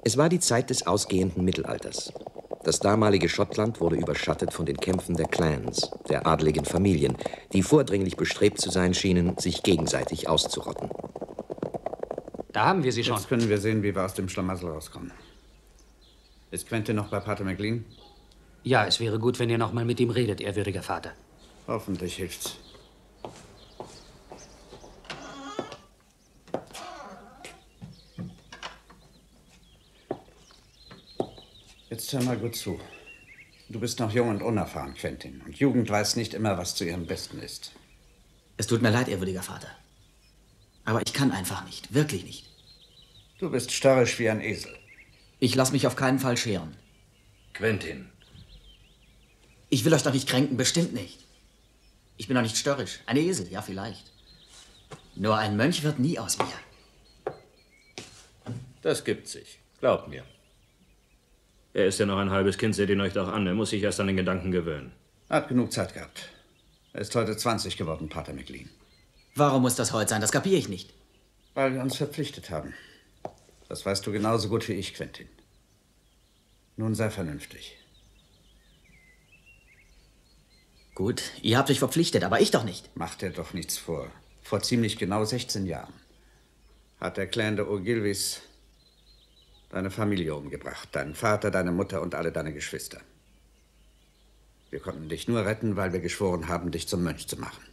Es war die Zeit des ausgehenden Mittelalters. Das damalige Schottland wurde überschattet von den Kämpfen der Clans, der adligen Familien, die vordringlich bestrebt zu sein schienen, sich gegenseitig auszurotten. Da haben wir sie schon. Jetzt können wir sehen, wie wir aus dem Schlamassel rauskommen. Ist Quentin noch bei Pater McLean? Ja, es wäre gut, wenn ihr noch mal mit ihm redet, ehrwürdiger Vater. Hoffentlich hilft's. Jetzt hör mal gut zu. Du bist noch jung und unerfahren, Quentin. Und Jugend weiß nicht immer, was zu ihrem Besten ist. Es tut mir leid, ehrwürdiger Vater. Aber ich kann einfach nicht. Wirklich nicht. Du bist störrisch wie ein Esel. Ich lasse mich auf keinen Fall scheren. Quentin. Ich will euch doch nicht kränken, bestimmt nicht. Ich bin doch nicht störrisch. Ein Esel, ja vielleicht. Nur ein Mönch wird nie aus mir. Das gibt sich. Glaubt mir. Er ist ja noch ein halbes Kind, seht ihn euch doch an. Er muss sich erst an den Gedanken gewöhnen. Er hat genug Zeit gehabt. Er ist heute 20 geworden, Pater McLean. Warum muss das heute sein? Das kapiere ich nicht. Weil wir uns verpflichtet haben. Das weißt du genauso gut wie ich, Quentin. Nun sei vernünftig. Gut, ihr habt euch verpflichtet, aber ich doch nicht. Mach dir doch nichts vor. Vor ziemlich genau 16 Jahren hat der Clan der O'Gilveys deine Familie umgebracht. Deinen Vater, deine Mutter und alle deine Geschwister. Wir konnten dich nur retten, weil wir geschworen haben, dich zum Mönch zu machen.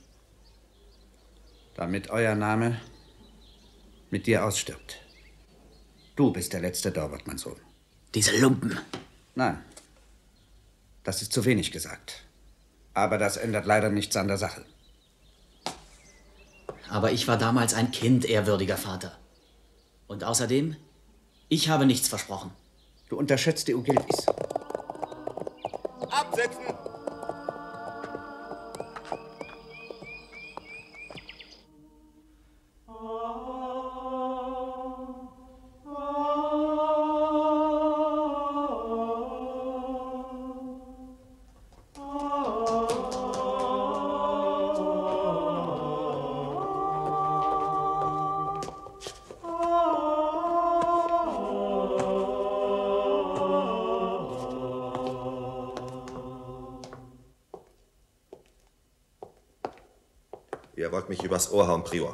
Damit euer Name mit dir ausstirbt. Du bist der letzte Dorwart, mein Sohn. Diese Lumpen. Nein, das ist zu wenig gesagt. Aber das ändert leider nichts an der Sache. Aber ich war damals ein Kind, ehrwürdiger Vater. Und außerdem, ich habe nichts versprochen. Du unterschätzt die O'Gilveys. Absetzen! Ihr wollt mich übers Ohr hauen, Prior.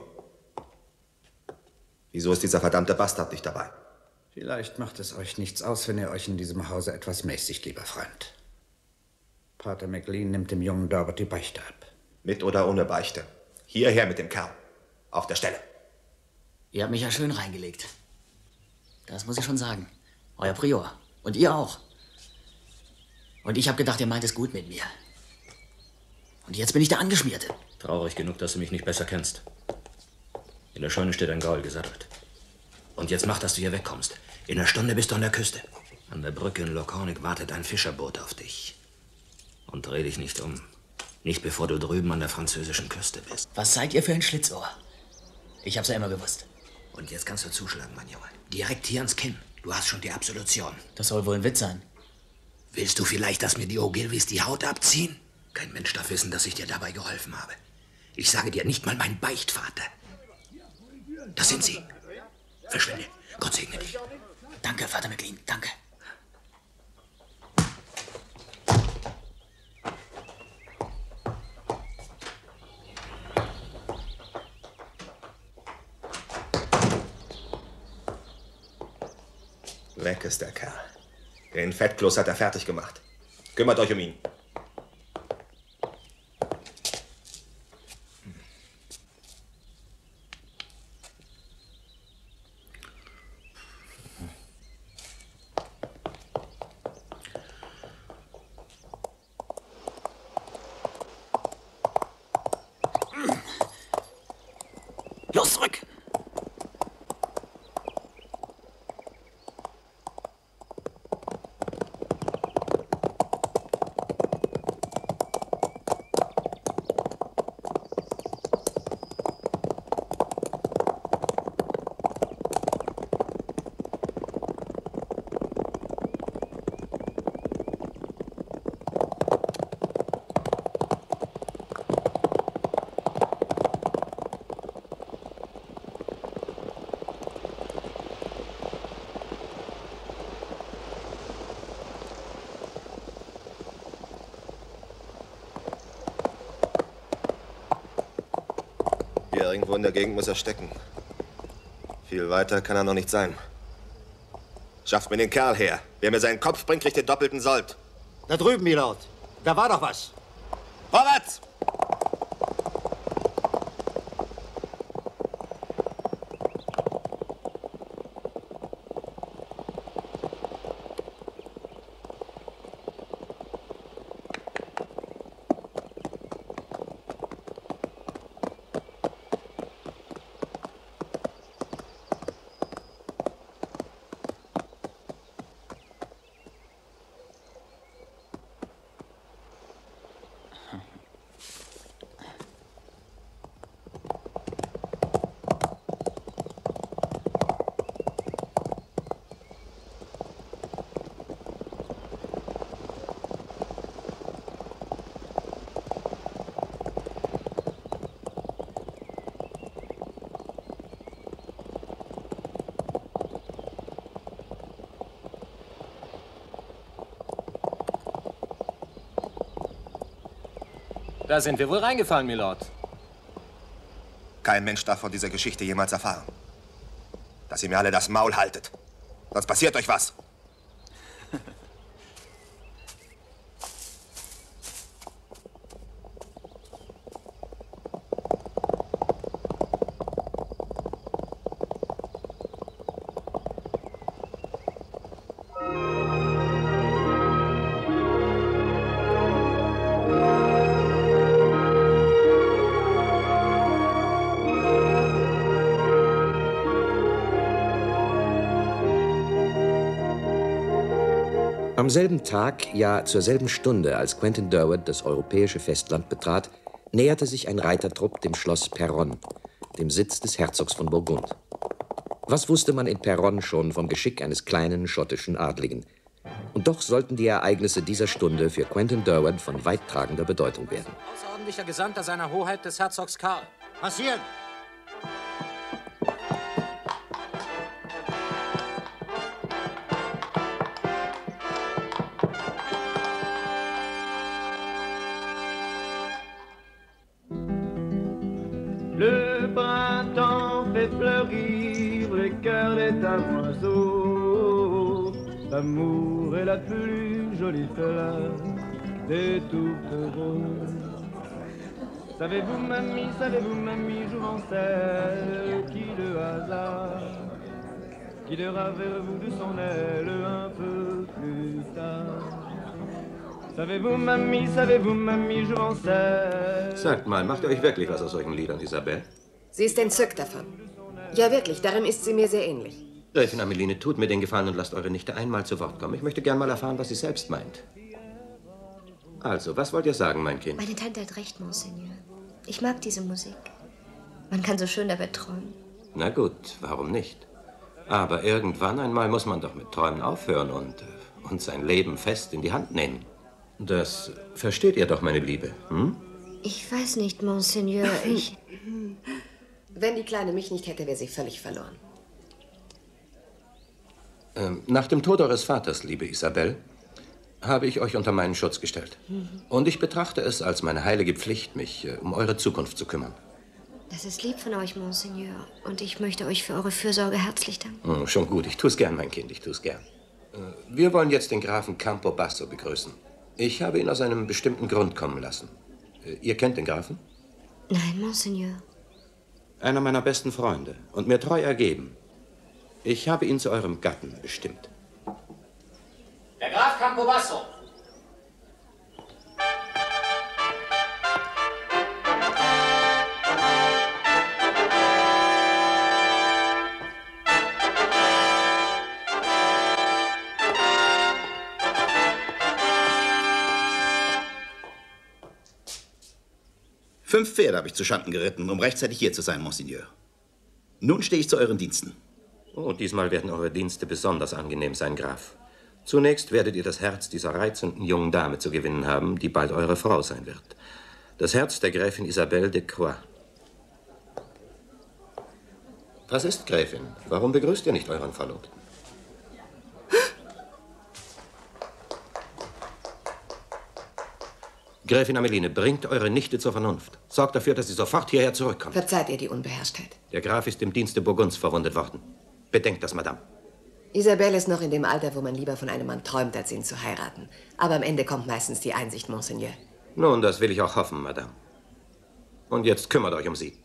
Wieso ist dieser verdammte Bastard nicht dabei? Vielleicht macht es euch nichts aus, wenn ihr euch in diesem Hause etwas mäßigt, lieber Freund. Pater McLean nimmt dem jungen Dorwart die Beichte ab. Mit oder ohne Beichte. Hierher mit dem Kerl. Auf der Stelle. Ihr habt mich ja schön reingelegt. Das muss ich schon sagen. Euer Prior. Und ihr auch. Und ich habe gedacht, ihr meint es gut mit mir. Und jetzt bin ich der Angeschmierte. Traurig genug, dass du mich nicht besser kennst. In der Scheune steht ein Gaul gesattelt. Und jetzt mach, dass du hier wegkommst. In einer Stunde bist du an der Küste. An der Brücke in Locornic wartet ein Fischerboot auf dich. Und dreh dich nicht um. Nicht bevor du drüben an der französischen Küste bist. Was seid ihr für ein Schlitzohr? Ich hab's ja immer gewusst. Und jetzt kannst du zuschlagen, mein Junge. Direkt hier ans Kinn. Du hast schon die Absolution. Das soll wohl ein Witz sein. Willst du vielleicht, dass mir die O'Gilveys die Haut abziehen? Kein Mensch darf wissen, dass ich dir dabei geholfen habe. Ich sage dir nicht mal mein Beichtvater. Das sind sie. Verschwinde. Gott segne dich. Danke, Vater McLean, danke. Weg ist der Kerl. Den Fettkloß hat er fertig gemacht. Kümmert euch um ihn. Los, zurück! Hier irgendwo in der Gegend muss er stecken. Viel weiter kann er noch nicht sein. Schafft mir den Kerl her. Wer mir seinen Kopf bringt, kriegt den doppelten Sold. Da drüben, Milord. Da war doch was. Vorwärts! Da sind wir wohl reingefallen, Milord. Kein Mensch darf von dieser Geschichte jemals erfahren. Dass ihr mir alle das Maul haltet. Sonst passiert euch was. Am selben Tag, ja zur selben Stunde, als Quentin Durward das europäische Festland betrat, näherte sich ein Reitertrupp dem Schloss Peronne, dem Sitz des Herzogs von Burgund. Was wusste man in Peronne schon vom Geschick eines kleinen schottischen Adligen? Und doch sollten die Ereignisse dieser Stunde für Quentin Durward von weittragender Bedeutung werden. Außerordentlicher Gesandter seiner Hoheit des Herzogs Karl. Passieren! Le printemps fait fleurir les cœurs des damoiseaux. L'amour est la plus jolie fleur des toutes roses. Savez-vous, mamie, jouvencelle, qui le hasard guidera vers vous de son aile un peu plus tard. Savez-vous, mamie, jouvencelle. Sagt mal, macht ihr euch wirklich was aus solchen Liedern, Isabelle? Sie ist entzückt davon. Ja, wirklich, darin ist sie mir sehr ähnlich. Gräfin Ameline, tut mir den Gefallen und lasst eure Nichte einmal zu Wort kommen. Ich möchte gern mal erfahren, was sie selbst meint. Also, was wollt ihr sagen, mein Kind? Meine Tante hat recht, Monseigneur. Ich mag diese Musik. Man kann so schön dabei träumen. Na gut, warum nicht? Aber irgendwann einmal muss man doch mit Träumen aufhören und sein Leben fest in die Hand nehmen. Das versteht ihr doch, meine Liebe, hm? Ich weiß nicht, Monseigneur, ich... Wenn die Kleine mich nicht hätte, wäre sie völlig verloren. Nach dem Tod eures Vaters, liebe Isabelle, habe ich euch unter meinen Schutz gestellt. Und ich betrachte es als meine heilige Pflicht, mich um eure Zukunft zu kümmern. Das ist lieb von euch, Monseigneur. Und ich möchte euch für eure Fürsorge herzlich danken. Schon gut, ich tue es gern, mein Kind, ich tue es gern. Wir wollen jetzt den Grafen Campobasso begrüßen. Ich habe ihn aus einem bestimmten Grund kommen lassen. Ihr kennt den Grafen? Nein, Monseigneur. Einer meiner besten Freunde und mir treu ergeben. Ich habe ihn zu eurem Gatten bestimmt. Der Graf Campobasso. Fünf Pferde habe ich zuschanden geritten, um rechtzeitig hier zu sein, Monseigneur. Nun stehe ich zu euren Diensten. Oh, diesmal werden eure Dienste besonders angenehm sein, Graf. Zunächst werdet ihr das Herz dieser reizenden jungen Dame zu gewinnen haben, die bald eure Frau sein wird. Das Herz der Gräfin Isabelle de Croix. Was ist, Gräfin? Warum begrüßt ihr nicht euren Verlobten? Gräfin Ameline, bringt eure Nichte zur Vernunft. Sorgt dafür, dass sie sofort hierher zurückkommt. Verzeiht ihr die Unbeherrschtheit. Der Graf ist im Dienste Burgunds verwundet worden. Bedenkt das, Madame. Isabelle ist noch in dem Alter, wo man lieber von einem Mann träumt, als ihn zu heiraten. Aber am Ende kommt meistens die Einsicht, Monseigneur. Nun, das will ich auch hoffen, Madame. Und jetzt kümmert euch um sie.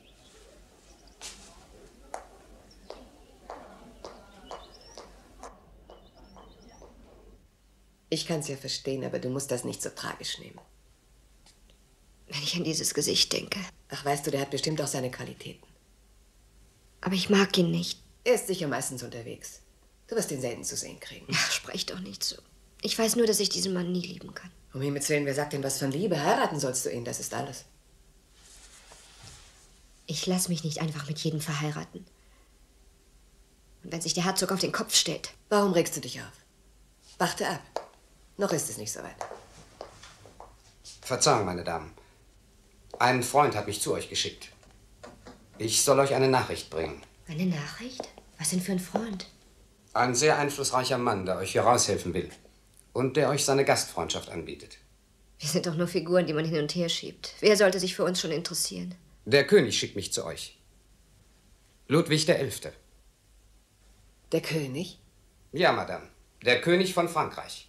Ich kann's ja verstehen, aber du musst das nicht so tragisch nehmen. Wenn ich an dieses Gesicht denke. Ach, weißt du, der hat bestimmt auch seine Qualitäten. Aber ich mag ihn nicht. Er ist sicher meistens unterwegs. Du wirst ihn selten zu sehen kriegen. Ach, sprech doch nicht so. Ich weiß nur, dass ich diesen Mann nie lieben kann. Um Himmels Willen, wer sagt denn was von Liebe? Heiraten sollst du ihn, das ist alles. Ich lass mich nicht einfach mit jedem verheiraten. Und wenn sich der Herzog auf den Kopf stellt. Warum regst du dich auf? Warte ab. Noch ist es nicht so weit. Verzeihung, meine Damen. Ein Freund hat mich zu euch geschickt. Ich soll euch eine Nachricht bringen. Eine Nachricht? Was denn für ein Freund? Ein sehr einflussreicher Mann, der euch hier raushelfen will. Und der euch seine Gastfreundschaft anbietet. Wir sind doch nur Figuren, die man hin und her schiebt. Wer sollte sich für uns schon interessieren? Der König schickt mich zu euch. Ludwig XI. Der König? Ja, Madame. Der König von Frankreich.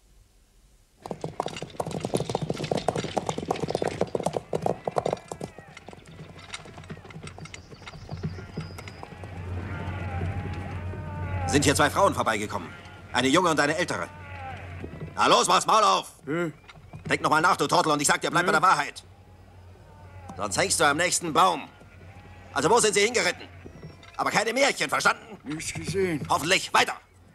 Sind hier zwei Frauen vorbeigekommen. Eine junge und eine ältere. Na los, mach's Maul auf! Denk noch mal nach, du Trottel, und ich sag dir, bleib bei der Wahrheit. Sonst hängst du am nächsten Baum. Also wo sind sie hingeritten? Aber keine Märchen, verstanden? Nichts gesehen. Hoffentlich. Weiter!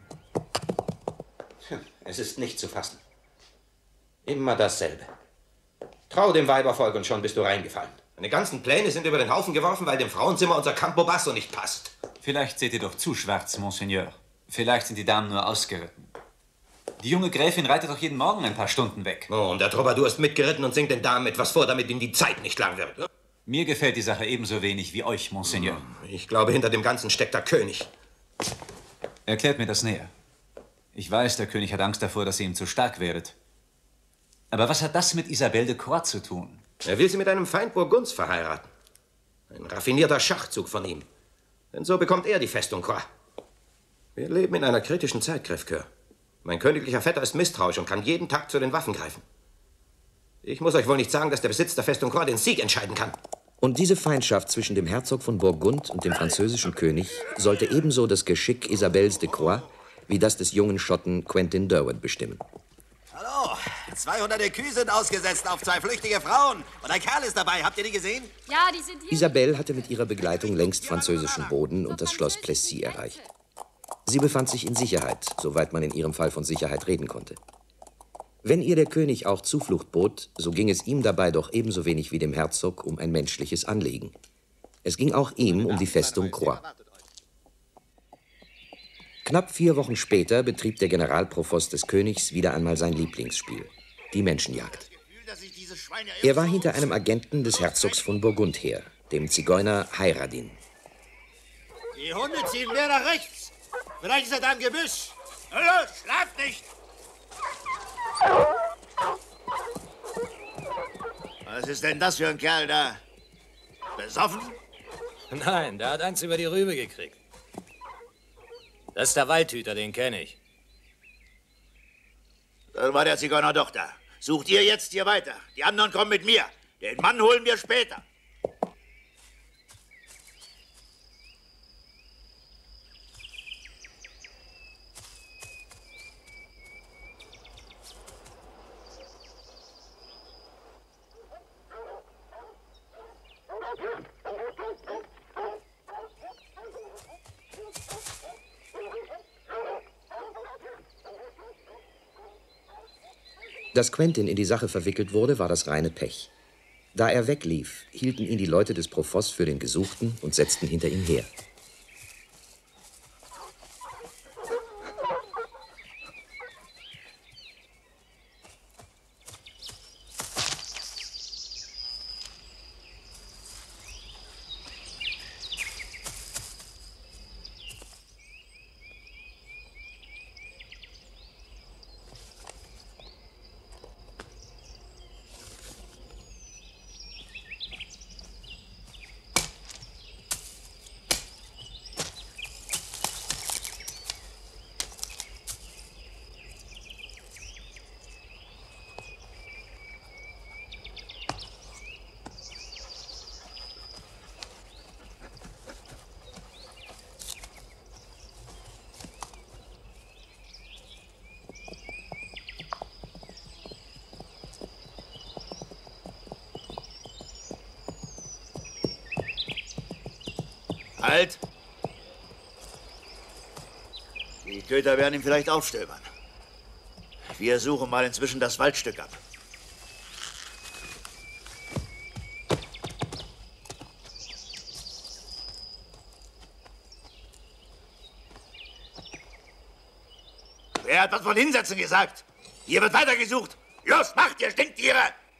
Es ist nicht zu fassen. Immer dasselbe. Trau dem Weibervolk und schon bist du reingefallen. Meine ganzen Pläne sind über den Haufen geworfen, weil dem Frauenzimmer unser Campo Basso nicht passt. Vielleicht seht ihr doch zu schwarz, Monseigneur. Vielleicht sind die Damen nur ausgeritten. Die junge Gräfin reitet doch jeden Morgen ein paar Stunden weg. Oh, und der Troubadour ist mitgeritten und singt den Damen etwas vor, damit ihm die Zeit nicht lang wird. Mir gefällt die Sache ebenso wenig wie euch, Monseigneur. Ich glaube, hinter dem Ganzen steckt der König. Erklärt mir das näher. Ich weiß, der König hat Angst davor, dass ihr ihm zu stark werdet. Aber was hat das mit Isabelle de Croix zu tun? Er will sie mit einem Feind Burgunds verheiraten. Ein raffinierter Schachzug von ihm. Denn so bekommt er die Festung Croix. Wir leben in einer kritischen Zeit, Crèvecoeur. Mein königlicher Vetter ist misstrauisch und kann jeden Tag zu den Waffen greifen. Ich muss euch wohl nicht sagen, dass der Besitz der Festung Croix den Sieg entscheiden kann. Und diese Feindschaft zwischen dem Herzog von Burgund und dem französischen König sollte ebenso das Geschick Isabelles de Croix wie das des jungen Schotten Quentin Durward bestimmen. Hallo, 200 Kühe sind ausgesetzt auf zwei flüchtige Frauen. Und ein Kerl ist dabei, habt ihr die gesehen? Ja, die sind hier. Isabelle hatte mit ihrer Begleitung längst französischen Boden und das Schloss Plessis erreicht. Sie befand sich in Sicherheit, soweit man in ihrem Fall von Sicherheit reden konnte. Wenn ihr der König auch Zuflucht bot, so ging es ihm dabei doch ebenso wenig wie dem Herzog um ein menschliches Anliegen. Es ging auch ihm um die Festung Croix. Knapp 4 Wochen später betrieb der Generalprovost des Königs wieder einmal sein Lieblingsspiel, die Menschenjagd. Er war hinter einem Agenten des Herzogs von Burgund her, dem Zigeuner Hayradin. Die Hunde ziehen mehr nach rechts. Vielleicht ist er da im Gebüsch. Hallo, schlaft nicht! Was ist denn das für ein Kerl da? Besoffen? Nein, der hat eins über die Rübe gekriegt. Das ist der Waldhüter, den kenne ich. Dann war der Zigeuner doch da. Sucht ihr jetzt hier weiter. Die anderen kommen mit mir. Den Mann holen wir später. Dass Quentin in die Sache verwickelt wurde, war das reine Pech. Da er weglief, hielten ihn die Leute des Provost für den Gesuchten und setzten hinter ihm her. Halt! Die Köter werden ihn vielleicht aufstöbern. Wir suchen mal inzwischen das Waldstück ab. Wer hat was von Hinsetzen gesagt? Hier wird weitergesucht. Los, macht, ihr Stinktiere!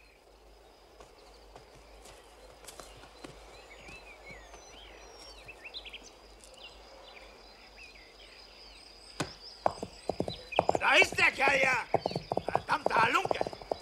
Da ist der Kerl ja! Verdammter Halunke!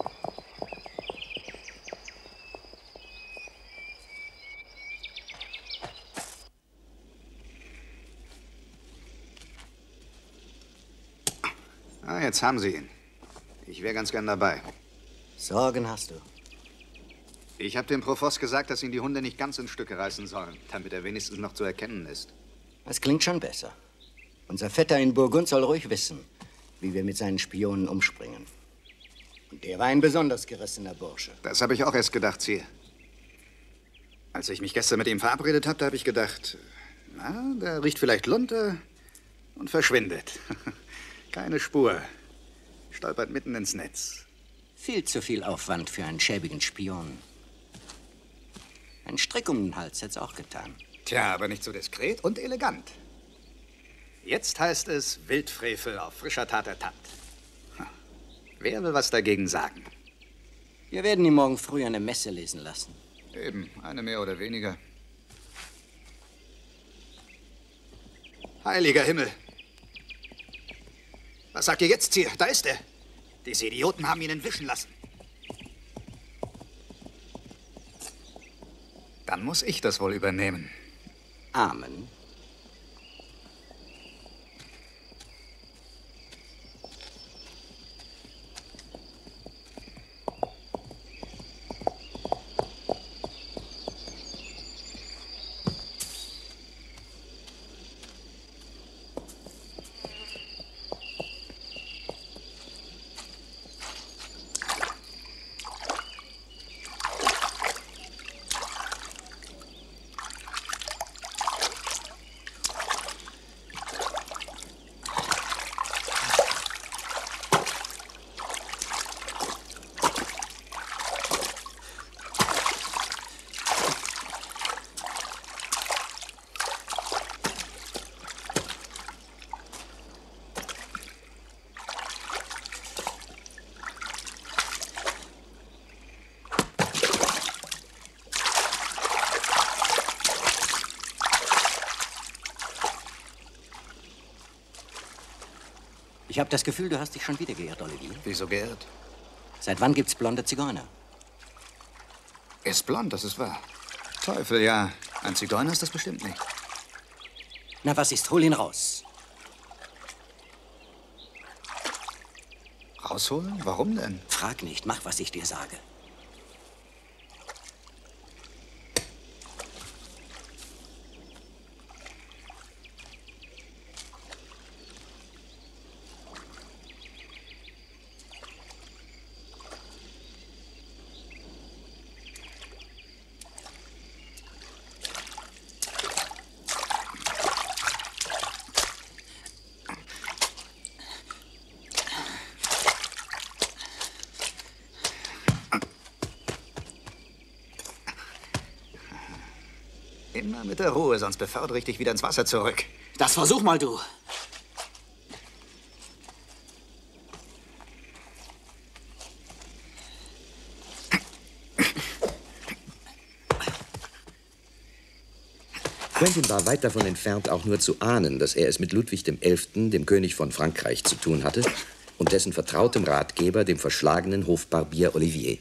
Ah, jetzt haben Sie ihn. Ich wäre ganz gern dabei. Sorgen hast du. Ich habe dem Provost gesagt, dass ihn die Hunde nicht ganz in Stücke reißen sollen, damit er wenigstens noch zu erkennen ist. Das klingt schon besser. Unser Vetter in Burgund soll ruhig wissen, wie wir mit seinen Spionen umspringen. Und der war ein besonders gerissener Bursche. Das habe ich auch erst gedacht, Sir. Als ich mich gestern mit ihm verabredet habe, habe ich gedacht, na, der riecht vielleicht Lunte und verschwindet. Keine Spur. Stolpert mitten ins Netz. Viel zu viel Aufwand für einen schäbigen Spion. Ein Strick um den Hals hätt's auch getan. Tja, aber nicht so diskret und elegant. Jetzt heißt es Wildfrevel auf frischer Tat ertappt. Wer will was dagegen sagen? Wir werden ihn morgen früh eine Messe lesen lassen. Eben, eine mehr oder weniger. Heiliger Himmel! Was sagt ihr jetzt hier? Da ist er. Diese Idioten haben ihn entwischen lassen. Dann muss ich das wohl übernehmen. Amen. Ich habe das Gefühl, du hast dich schon wieder geirrt, Olivier. Wieso geirrt? Seit wann gibt's blonde Zigeuner? Er ist blond, das ist wahr. Teufel, ja. Ein Zigeuner ist das bestimmt nicht. Na, was ist? Hol ihn raus. Rausholen? Warum denn? Frag nicht, mach, was ich dir sage. Immer mit der Ruhe, sonst befördere ich dich wieder ins Wasser zurück. Das versuch mal, du. Quentin war weit davon entfernt, auch nur zu ahnen, dass er es mit Ludwig XI., dem König von Frankreich, zu tun hatte und dessen vertrautem Ratgeber, dem verschlagenen Hofbarbier Olivier.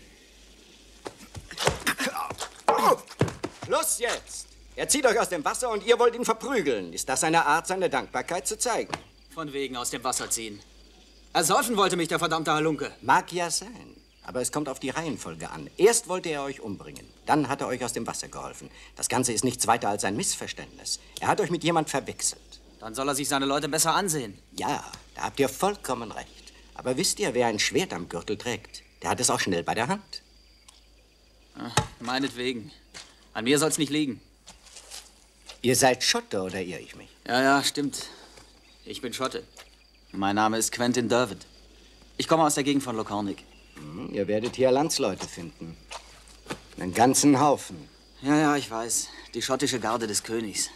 Schluss jetzt! Er zieht euch aus dem Wasser und ihr wollt ihn verprügeln. Ist das eine Art, seine Dankbarkeit zu zeigen? Von wegen aus dem Wasser ziehen. Ersäufen wollte mich der verdammte Halunke. Mag ja sein, aber es kommt auf die Reihenfolge an. Erst wollte er euch umbringen, dann hat er euch aus dem Wasser geholfen. Das Ganze ist nichts weiter als ein Missverständnis. Er hat euch mit jemand verwechselt. Dann soll er sich seine Leute besser ansehen. Ja, da habt ihr vollkommen recht. Aber wisst ihr, wer ein Schwert am Gürtel trägt? Der hat es auch schnell bei der Hand. Ach, meinetwegen. An mir soll's nicht liegen. Ihr seid Schotte, oder irre ich mich? Ja, stimmt. Ich bin Schotte. Mein Name ist Quentin Durward. Ich komme aus der Gegend von Locarnic. Ihr werdet hier Landsleute finden. Einen ganzen Haufen. Ja, ich weiß. Die schottische Garde des Königs.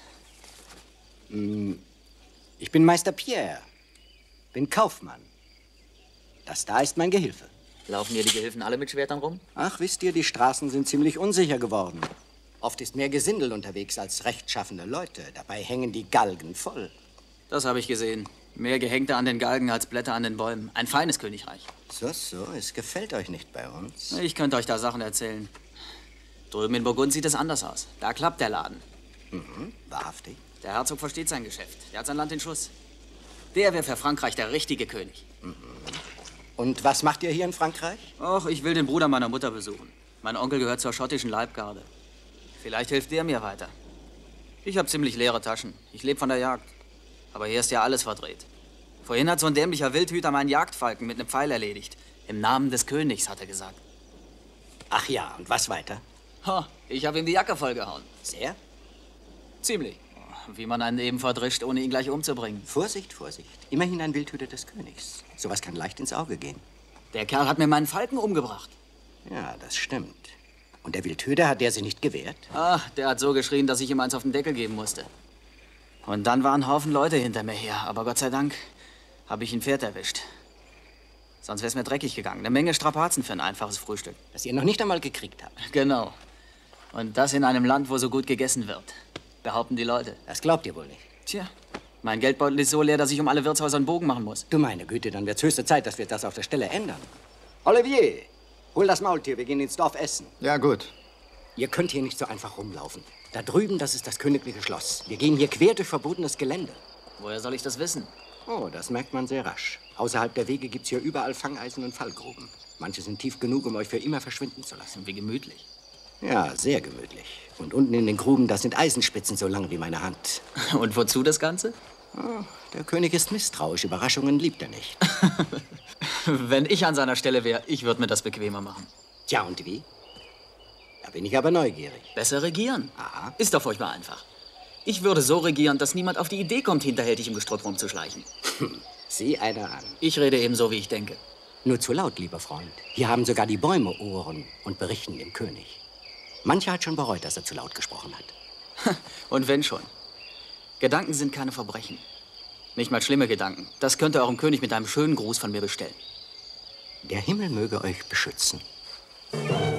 Ich bin Meister Pierre. Bin Kaufmann. Das da ist mein Gehilfe. Laufen hier die Gehilfen alle mit Schwertern rum? Ach, wisst ihr, die Straßen sind ziemlich unsicher geworden. Oft ist mehr Gesindel unterwegs als rechtschaffene Leute. Dabei hängen die Galgen voll. Das habe ich gesehen. Mehr Gehängte an den Galgen als Blätter an den Bäumen. Ein feines Königreich. So, es gefällt euch nicht bei uns. Ich könnte euch da Sachen erzählen. Drüben in Burgund sieht es anders aus. Da klappt der Laden. Wahrhaftig. Der Herzog versteht sein Geschäft. Der hat sein Land in Schuss. Der wäre für Frankreich der richtige König. Und was macht ihr hier in Frankreich? Och, ich will den Bruder meiner Mutter besuchen. Mein Onkel gehört zur schottischen Leibgarde. Vielleicht hilft der mir weiter. Ich habe ziemlich leere Taschen. Ich lebe von der Jagd. Aber hier ist ja alles verdreht. Vorhin hat so ein dämlicher Wildhüter meinen Jagdfalken mit einem Pfeil erledigt. Im Namen des Königs, hat er gesagt. Ach ja, und was weiter? Ha, ich habe ihm die Jacke vollgehauen. Sehr? Ziemlich. Wie man einen eben verdrischt, ohne ihn gleich umzubringen. Vorsicht. Immerhin ein Wildhüter des Königs. Sowas kann leicht ins Auge gehen. Der Kerl hat mir meinen Falken umgebracht. Ja, das stimmt. Und der Wildhüter, hat der sich nicht gewehrt? Ach, der hat so geschrien, dass ich ihm eins auf den Deckel geben musste. Und dann waren ein Haufen Leute hinter mir her. Aber Gott sei Dank habe ich ein Pferd erwischt. Sonst wäre es mir dreckig gegangen. Eine Menge Strapazen für ein einfaches Frühstück. Das ihr noch nicht einmal gekriegt habt. Genau. Und das in einem Land, wo so gut gegessen wird. Behaupten die Leute. Das glaubt ihr wohl nicht. Tja, mein Geldbeutel ist so leer, dass ich um alle Wirtshäuser einen Bogen machen muss. Du meine Güte, dann wird's höchste Zeit, dass wir das auf der Stelle ändern. Olivier, hol das Maultier, wir gehen ins Dorf essen. Ja, gut. Ihr könnt hier nicht so einfach rumlaufen. Da drüben, das ist das königliche Schloss. Wir gehen hier quer durch verbotenes Gelände. Woher soll ich das wissen? Oh, das merkt man sehr rasch. Außerhalb der Wege gibt's hier überall Fangeisen und Fallgruben. Manche sind tief genug, um euch für immer verschwinden zu lassen. Wie gemütlich. Ja, sehr gemütlich. Und unten in den Gruben, das sind Eisenspitzen so lang wie meine Hand. Und wozu das Ganze? Oh, der König ist misstrauisch. Überraschungen liebt er nicht. Wenn ich an seiner Stelle wäre, ich würde mir das bequemer machen. Tja, und wie? Da bin ich aber neugierig. Besser regieren. Aha. Ist doch furchtbar einfach. Ich würde so regieren, dass niemand auf die Idee kommt, hinterhältig im Gestrüpp rumzuschleichen. Sieh einer an. Ich rede eben so, wie ich denke. Nur zu laut, lieber Freund. Hier haben sogar die Bäume Ohren und berichten dem König. Mancher hat schon bereut, dass er zu laut gesprochen hat. Und wenn schon. Gedanken sind keine Verbrechen. Nicht mal schlimme Gedanken. Das könnte eurem König mit einem schönen Gruß von mir bestellen. Der Himmel möge euch beschützen.